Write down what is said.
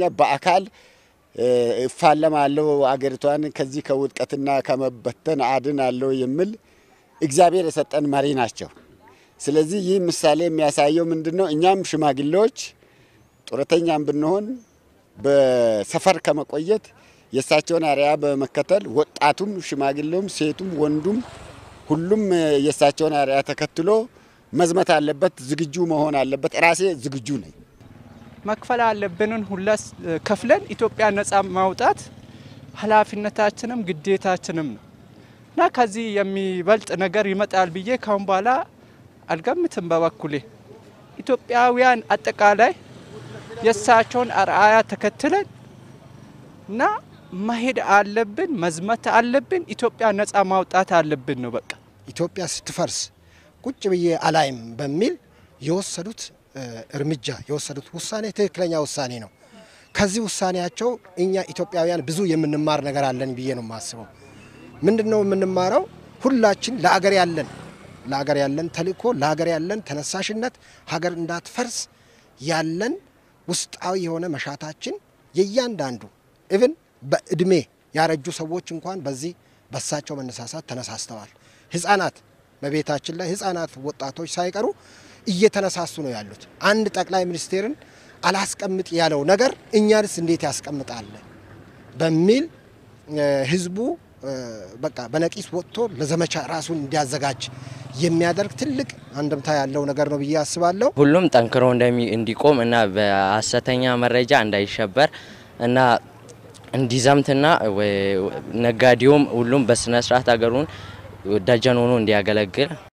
በአካል ፋለማለው አገሪቷን ከዚህ ከውድቀትና ከመበተን አድናለው የሚል እግዚአብሔር የሰጠን መሪ ናቸው። ስለዚህ ይህ ምሳሌ የሚያሳየው ምንድነው? እኛም ሽማግሌዎች ጡረተኛም ብንሆን በሰፈር ከመቆየት የሳቸውን አርአያ በመከተል ወጣቱም ሽማግሌውም ሴቱም ወንዱም ሁሉም የሳቸውን አርአያ ተከትሎ መዝመት አለበት፣ ዝግጁ መሆን አለበት። ራሴ ዝግጁ ነኝ። መክፈል አለብንን ሁላስ ከፍለን ኢትዮጵያ ነፃ ማውጣት ኃላፊነታችንም ግዴታችንም ነው እና ከዚህ የሚበልጥ ነገር ይመጣል ብዬ ካሁን በኋላ አልገምትም። በበኩሌ ኢትዮጵያውያን አጠቃላይ የሳቸውን አርአያ ተከትለን እና መሄድ አለብን፣ መዝመት አለብን፣ ኢትዮጵያ ነፃ ማውጣት አለብን ነው በቃ። ኢትዮጵያ ስትፈርስ ቁጭ ብዬ አላይም በሚል የወሰዱት እርምጃ የወሰዱት ውሳኔ ትክክለኛ ውሳኔ ነው። ከዚህ ውሳኔያቸው እኛ ኢትዮጵያውያን ብዙ የምንማር ነገር አለን ብዬ ነው ማስበው። ምንድነው የምንማረው? ሁላችን ለአገር ያለን ተልእኮ፣ ለሀገር ያለን ተነሳሽነት፣ ሀገር እንዳትፈርስ ያለን ውስጣዊ የሆነ መሻታችን የእያንዳንዱ ኢቭን በእድሜ ያረጁ ሰዎች እንኳን በዚህ በሳቸው መነሳሳት ተነሳስተዋል። ህፃናት በቤታችን ላይ ህፃናት ወጣቶች ሳይቀሩ እየተነሳሱ ነው ያሉት። አንድ ጠቅላይ ሚኒስቴርን አላስቀምጥ ያለው ነገር እኛንስ እንዴት ያስቀምጣል በሚል ህዝቡ በቃ በነቂስ ወጥቶ ለዘመቻ ራሱን እንዲያዘጋጅ የሚያደርግ ትልቅ አንድምታ ያለው ነገር ነው ብዬ አስባለሁ። ሁሉም ጠንክሮ እንዲቆም እና በሐሰተኛ መረጃ እንዳይሸበር እና እንዲዛምትና ነጋዴውም ሁሉም በስነ ስርዓት ሀገሩን ደጀን ሆኖ እንዲያገለግል